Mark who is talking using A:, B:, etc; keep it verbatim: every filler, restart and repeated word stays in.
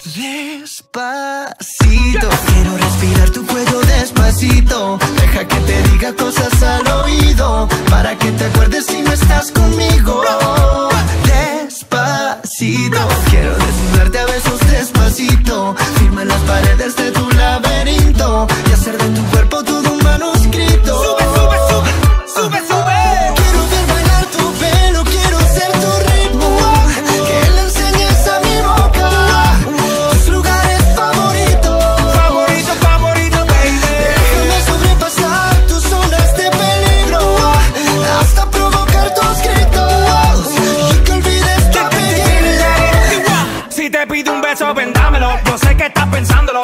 A: Despacito, quiero respirar tu cuello despacito. Deja que te diga cosas al oído, para que te acuerdes si no estás conmigo. Despacito, quiero desnudarte a besos despacito. Firma las paredes de tu laberinto y hacer de tu cuerpo todo un manuscrito.
B: Sube, sube, sube, sube, sube.
A: Quiero ver bailar tu pelo, quiero ser tu ritmo, que le enseñes a mi boca tus lugares favoritos.
B: Favorito, favorito, baby.
A: Déjame sobrepasar tus zonas de peligro, hasta provocar tus gritos y que olvides tu apellido.
B: Si te pido un beso, vendámelo. Yo sé que estás pensándolo.